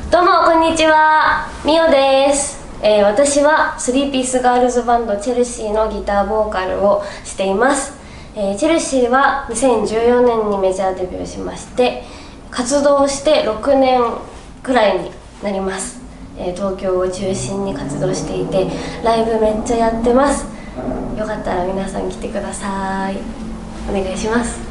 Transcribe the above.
どうもこんにちは、みおです。私は3ピースガールズバンドチェルシーのギターボーカルをしています。チェルシーは2014年にメジャーデビューしまして、活動して6年くらいになります。東京を中心に活動していて、ライブめっちゃやってます。よかったら皆さん来てください。お願いします。